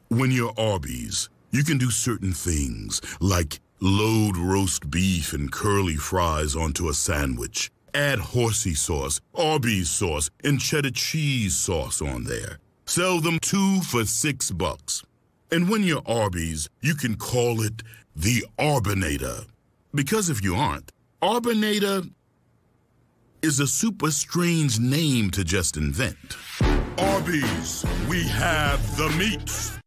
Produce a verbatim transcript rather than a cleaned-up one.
When you're Arby's, you can do certain things, like load roast beef and curly fries onto a sandwich, add horsey sauce, Arby's sauce, and cheddar cheese sauce on there. Sell them two for six bucks. And when you're Arby's, you can call it the Arbynator. Because if you aren't, Arbynator is a super strange name to just invent. Arby's, we have the meats.